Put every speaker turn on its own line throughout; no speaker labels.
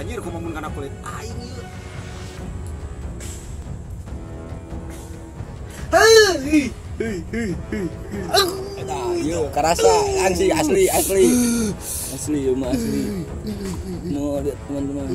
Anjir kumamun kana kulit aing ieu.
Yo kerasa asli yo mah asli. Mau lihat teman-teman.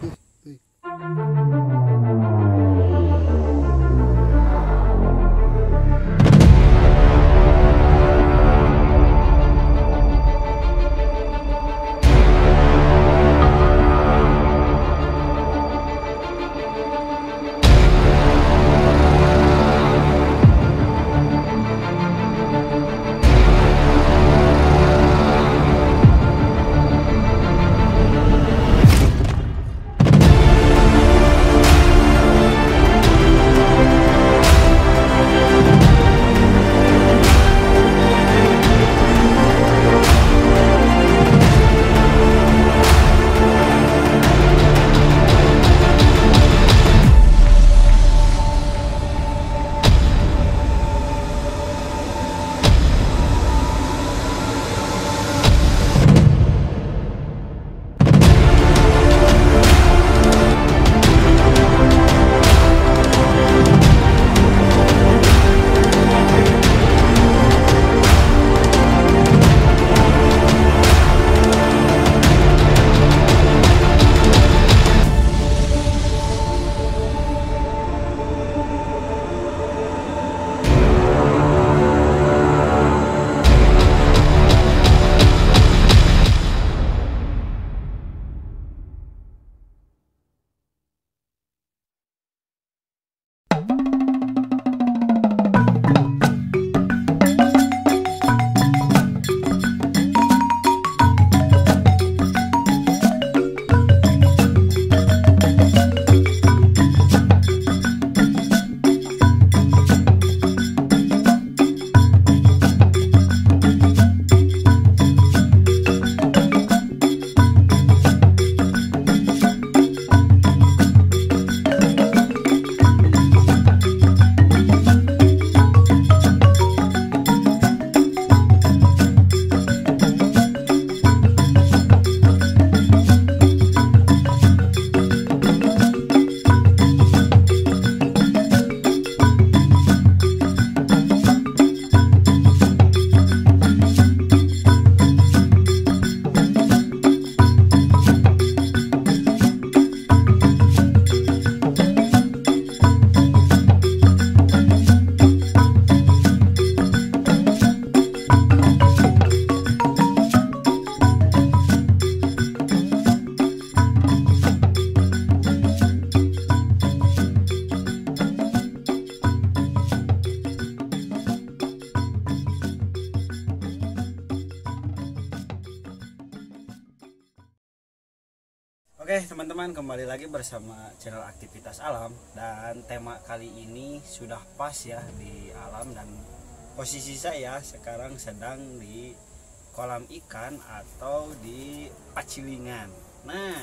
Oke teman-teman, kembali lagi bersama channel Aktivitas Alam. Dan tema kali ini sudah pas ya di alam. Dan posisi saya sekarang sedang di kolam ikan atau di Pacilingan. Nah,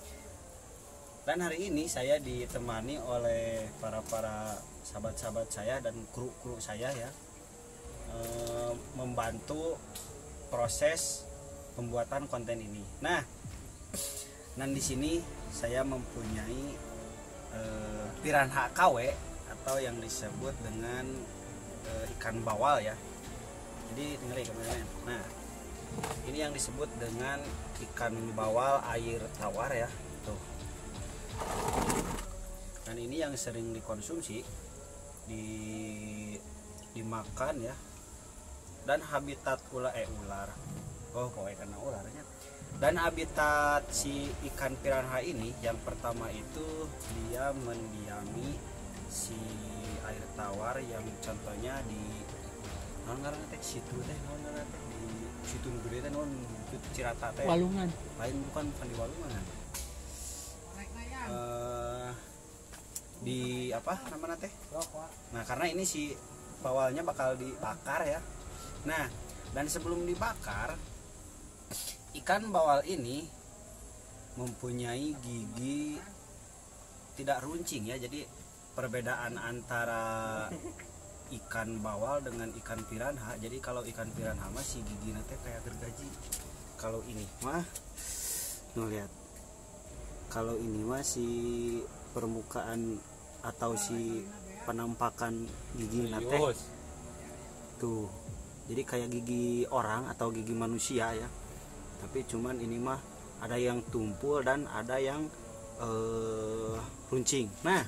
dan hari ini saya ditemani oleh para sahabat-sahabat saya dan kru saya ya, membantu proses pembuatan konten ini. Nah, dan di sini saya mempunyai piranha KW atau yang disebut dengan ikan bawal ya. Jadi dengerin teman-teman. Nah, ini yang disebut dengan ikan bawal air tawar ya. Tuh. Dan ini yang sering dikonsumsi, dimakan ya. Dan habitat ular. Oh, pokoknya karena ularnya. Dan habitat si ikan piranha ini yang pertama itu dia mendiami si air tawar yang contohnya di situ teh di situ gede teh Cirata teh
Walungan.
Lain bukan di Walungan. Di apa namanya teh? Nah, karena ini si bawalnya bakal dibakar ya. Nah, dan sebelum dibakar, ikan bawal ini mempunyai gigi tidak runcing ya. Jadi perbedaan antara ikan bawal dengan ikan piranha. Jadi kalau ikan piranha mah si gigi nanti kayak gergaji. Kalau ini mah tuh lihat. kalau ini masih permukaan atau si penampakan gigi nate tuh, jadi kayak gigi orang atau gigi manusia ya, tapi cuman ini mah ada yang tumpul dan ada yang runcing. Nah,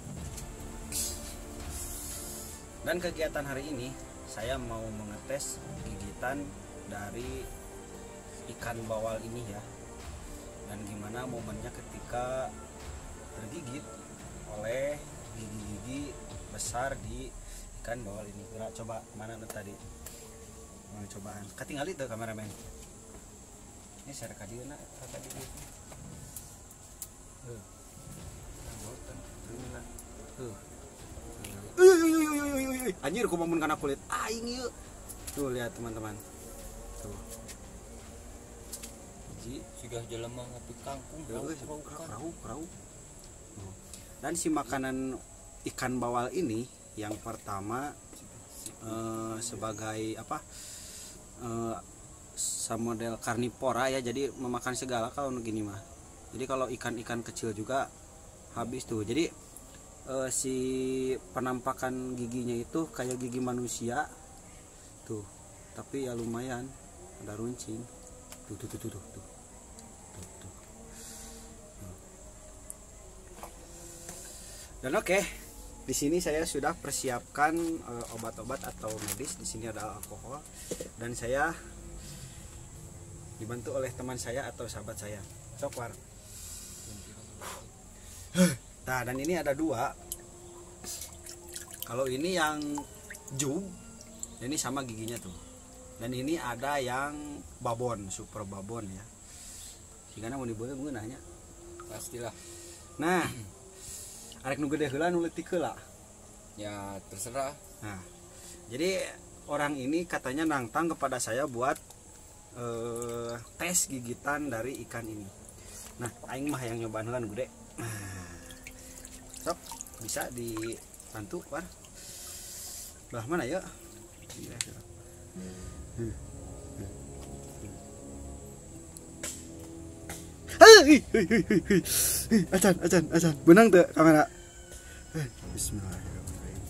dan kegiatan hari ini saya mau mengetes gigitan dari ikan bawal ini ya, dan gimana momennya ketika tergigit oleh gigi-gigi besar di ikan bawal ini. Kira coba mana tadi mau cobaan ketinggal itu kameramen ini share ka dieu na tadi gitu. Anjir kumamun kana kulit aing ieu. Tuh lihat teman-teman. Tuh.
Sudah jelema ngopi kangkung
Perahu. Dan si makanan ikan bawal ini yang pertama sebagai apa? Model karnivora ya, jadi memakan segala kalau gini mah. Jadi kalau ikan-ikan kecil juga habis tuh. Jadi si penampakan giginya itu kayak gigi manusia tuh, tapi ya lumayan ada runcing tuh. Dan oke, di sini saya sudah persiapkan obat-obat atau medis. Di sini ada alkohol dan saya dibantu oleh teman saya atau sahabat saya, Sokwar. Nah, dan ini ada dua. Kalau ini yang jub, ini sama giginya tuh. Dan ini ada yang babon, super babon ya. Jika mau diboleh gue nanya.
Pastilah.
Nah, arek nu gede heula nu leutik heula.
Ya terserah.
Nah, jadi orang ini katanya nantang kepada saya buat tes gigitan dari ikan ini. Nah, aing mah yang nyobaan heula nu gede. Sok, bisa dibantu, Par. Belah mana ya? Acan. Benang tuh kamera. Bismillahirrahmanirrahim.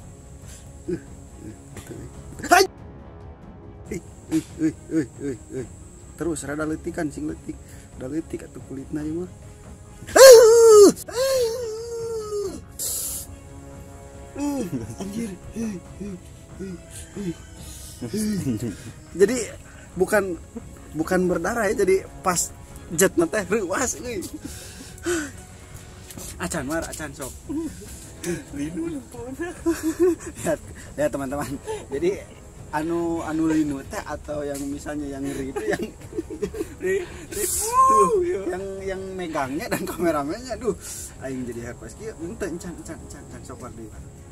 Terus rada letikan sing letik. Udah letik atuh kulitna ieu mah. Anjir. Jadi bukan berdarah ya, jadi pas jet teh reuas euy. Acan sok. Linu lihat teman-teman. Jadi anu linu teh atau yang misalnya yang ngeri itu yang yang megangnya dan kameramennya, aduh aing jadi herpes kieu henteu encan sok deui.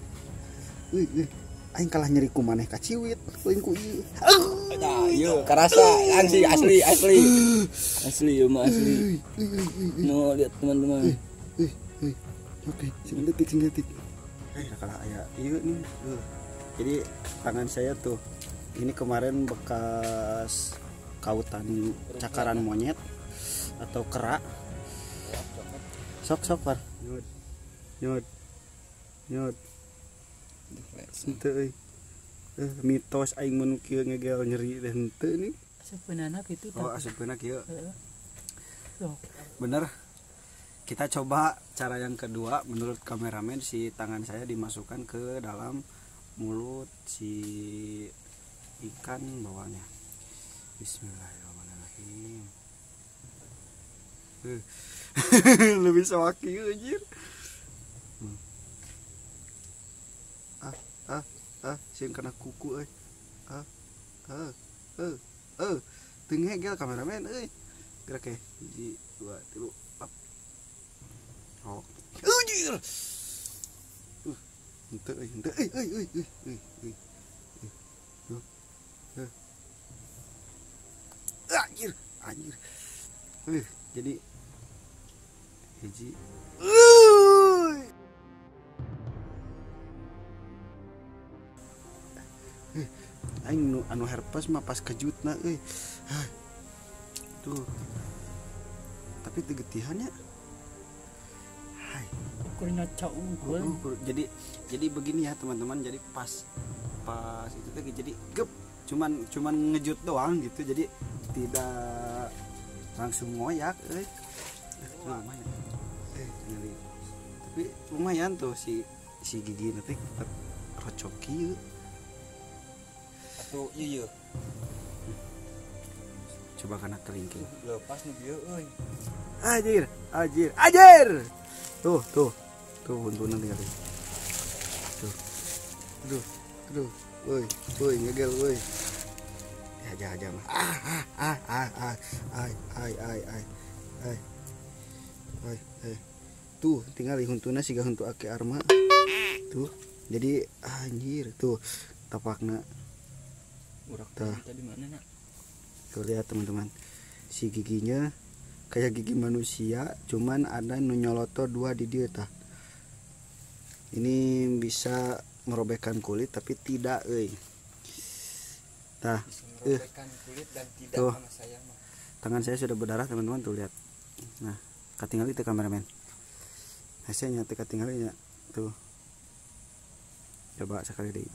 Aing kalah nyeri ku maneh ka ciwit leuing ku ieu.
Nah, ieu karasa langsung asli ieu mah asli. Mau lihat teman-teman.
Oke, sing detik. Kalah aya ieu nih. Jadi tangan saya tuh ini kemarin bekas kautan cakaran monyet atau kera. Sok Par. Nyut. Henteu mitos aing mun kieu ngegel nyeri teh henteu nih.
Asupkeunana kitu.
Oh, asupkeunana kieu. Bener. Kita coba cara yang kedua. Menurut kameramen, si tangan saya dimasukkan ke dalam mulut si ikan bawalnya. Bismillahirrahmanirrahim. Lebih sewaki anjir. Sing kena kuku euy. Teu ngegel kameramen euy. Gerak ke 1 2 3 up. Oh. Anjir. Henteu euy. Anjir. Jadi hiji. Aing anu herpes mah pas kejutna euy. Tuh. Tapi teu getihannya.
kurina cau unggul.
Jadi begini ya teman-teman, jadi pas itu tuh jadi gep, cuman ngejut doang gitu, jadi tidak langsung ngoyak lumayan. Tapi lumayan tuh si gigi nanti rocoki
Tuh iya.
coba kena kelingking
Lepas nih dia euy.
Anjir tuh untunan tinggal tuh aduh woi ngegel woi aja mah tuh tinggal huntuna siga huntu ake arma tuh, jadi anjir tuh tapakna
Urak
Tah.
tadi mana nak?
tuh lihat teman-teman, si giginya kayak gigi manusia, cuman ada nu nyoloto 2 di dia tah. Ini bisa merobekkan kulit tapi tidak tah.
Merobekkan kulit dan tidak
Tuh.
sama saya mah.
Tangan saya sudah berdarah teman-teman, tuh lihat. Nah, katingal itu kameramen. Hasilnya tinggalnya tuh. Coba sekali deh.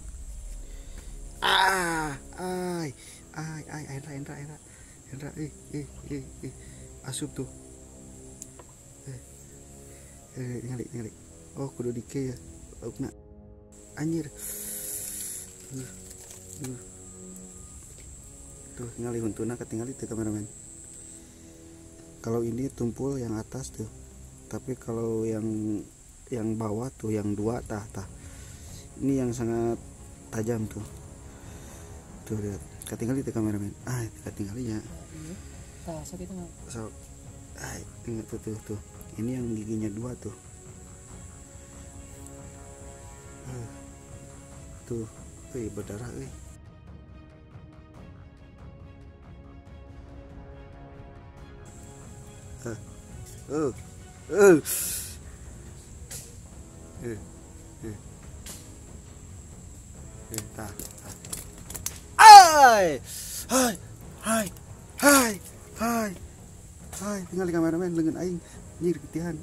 Endra, asup tuh. Ningali. Oh, kudu dike ya. Laukna. Anjir. Tuh, ningali huntuna ketinggal itu kameramen. Kalau ini tumpul yang atas tuh. Tapi kalau yang bawah tuh yang 2 tah. Ini yang sangat tajam tuh. Tuh lihat, ketinggal itu kameramen. Ketinggalinya.
Tah sakit enggak?
So, ingat tuh. Ini yang giginya 2 tuh. Tuh, berdarah Tah. Hai, tinggal di kameramen lengan aing nyir ketihan.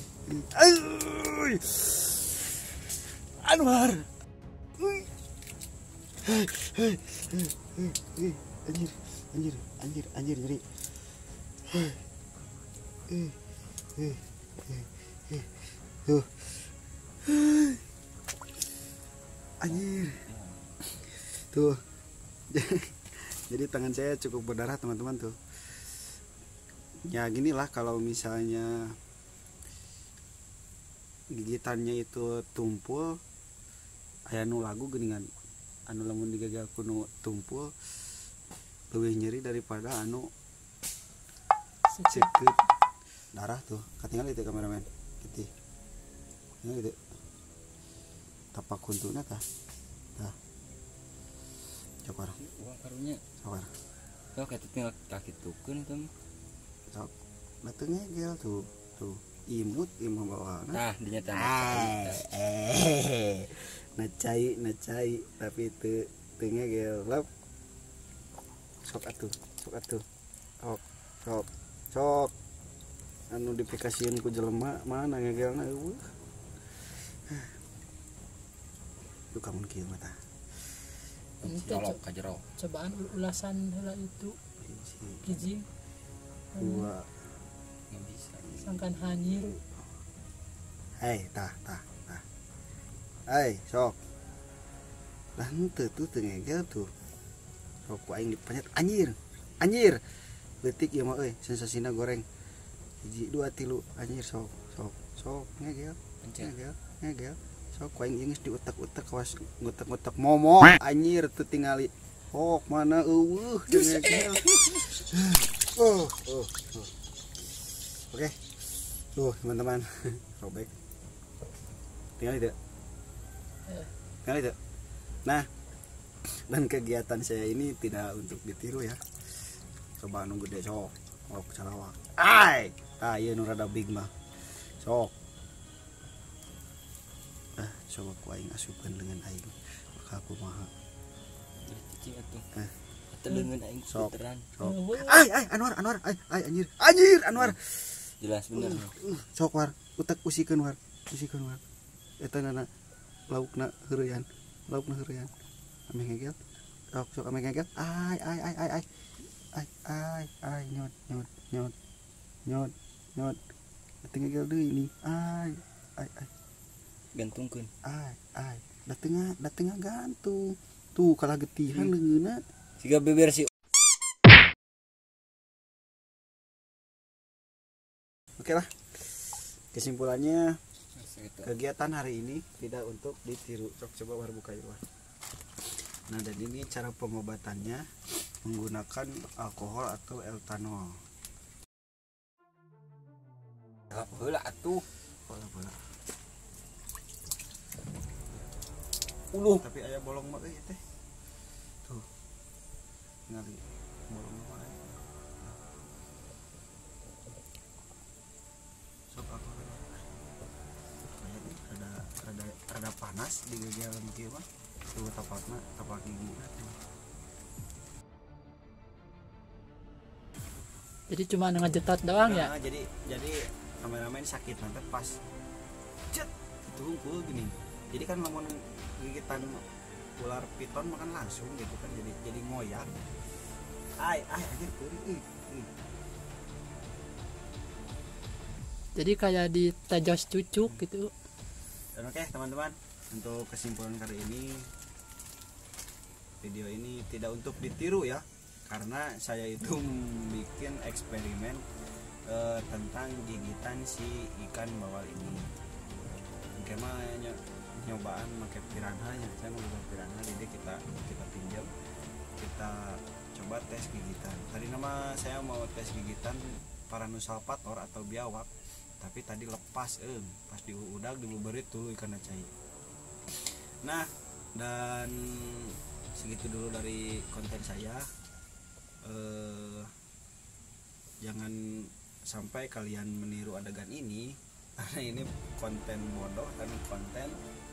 Anwar. Anjir nyeri. Tuh. Anjir. Tuh. Jadi tangan saya cukup berdarah teman-teman tuh. Ya ginilah kalau misalnya gigitannya itu tumpul, aya nu lagu geuningan anu lamun digagal kuno tumpul lebih nyeri daripada anu seket darah tuh. Katinggal itu kameramen gitu. Ini gitu. Tapak kuntuna tah. Coba.
Uang karunya.
Sabar.
Kau kata tinggal kaki tukeun tuh.
Sok. Batengnya gel tuh. Imut bawa.
Nah, dinyata.
Nacai tapi itu tengah gelap. Sok atuh. Sok. Anu dipikasieun ku jelema mana ngegelna eueuh. Itu kamu kieu mah tah.
Nyolok ka jero.
Cobaan ulasan heula itu gigi
Dua.
Enggak bisa.
sangkan hanyir.
Tah. Sok. Lah henteu tuh teu ngegel tuh. Sok ku aing dipenyet anjir. Leutik ieu mah sensasina goreng. 1 2 3 anjir sok. Ngegel. Sok ku aing geus diutek-utek kawas ngutek-ngutek momo anjir teu tingali. Mana eueuh ngegel. Oke. Tuh, teman-teman. Robek. Tinggal itu. Nah, dan kegiatan saya ini tidak untuk ditiru ya. Coba nunggu deh sok. Calawak. Ieu nu rada big mah. Sok. Coba ku aing asupkeun lengan aing. Maka aku maha.
Cicing atuh. Atuh leungeun aing
Sok.
puteran.
Anwar, anjir, Anwar.
jelas bener.
Sok war utek usikeun war eta nana laukna heureyan ame ngegel sok ame ngegel ai nyot teu ngegel deui nih ai
Gantungkeun.
ai da tengah gantung tuh kalah getihan leungeunna
Siga beber si.
oke lah kesimpulannya kegiatan hari ini tidak untuk ditiru. Coba war buka ya war. Nah dan ini cara pengobatannya menggunakan alkohol atau etanol.
Heula atuh.
Bola.
Uluh.
Tapi aya bolong mah euy teh. Tuh. Ngali bolong mah. Sok aku ada panas di gagian kieu mah. Tuh tapak gigi.
Jadi cuma ngejetat doang ya.
Nah, jadi kameramen sakit nanti pas cet itu hungkul gini. Jadi kan lamun gigitan ular piton makan langsung gitu kan jadi ngoyak. Ai anjir teuing.
Jadi kayak di tajos cucuk gitu.
Dan oke teman-teman, untuk kesimpulan kali ini video ini tidak untuk ditiru ya, karena saya itu bikin eksperimen tentang gigitan si ikan bawal ini. Mah nyobaan pakai piranha nya, saya mau buat piranha, jadi kita pinjam, kita coba tes gigitan. Tadi nama saya mau tes gigitan Paranusalvator atau biawak, tapi tadi lepas pas di udag dibuberit tuh ikan acai. Nah dan segitu dulu dari konten saya. Jangan sampai kalian meniru adegan ini karena ini konten bodoh dan konten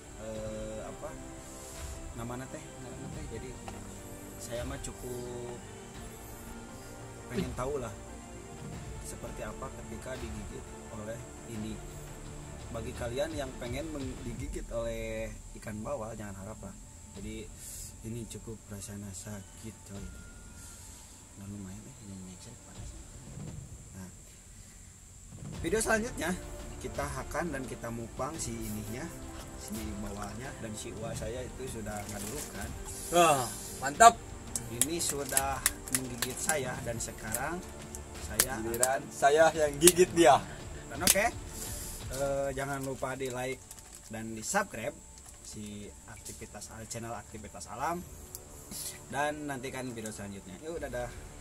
namanya teh. Jadi saya mah cukup pengen tahu lah seperti apa ketika digigit oleh ini. Bagi kalian yang pengen digigit oleh ikan bawal jangan harap lah. Jadi ini cukup rasanya sakit coy. Nah lumayan nyekset panas. Nah video selanjutnya kita hakan dan kita mukbang si ininya, si bawalnya, dan si uwa saya itu sudah ngadurukan.
Wah, mantap.
Ini sudah menggigit saya dan sekarang
Giliran saya yang gigit dia.
Dan oke, jangan lupa di like dan di subscribe si channel aktivitas alam, dan nantikan video selanjutnya. Yuk dadah.